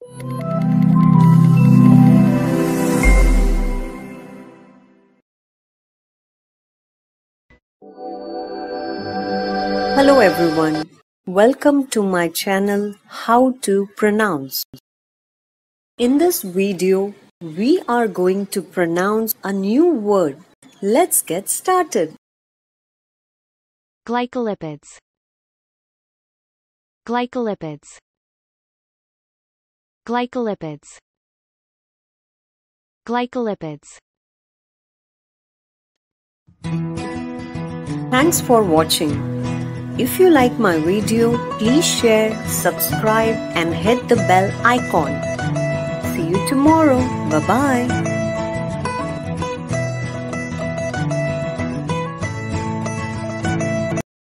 Hello everyone, welcome to my channel How to Pronounce. In this video, we are going to pronounce a new word. Let's get started. Glycolipids. Glycolipids. Glycolipids. Glycolipids. Thanks for watching. If you like my video, please share, subscribe and hit the bell icon. See you tomorrow. Bye-bye.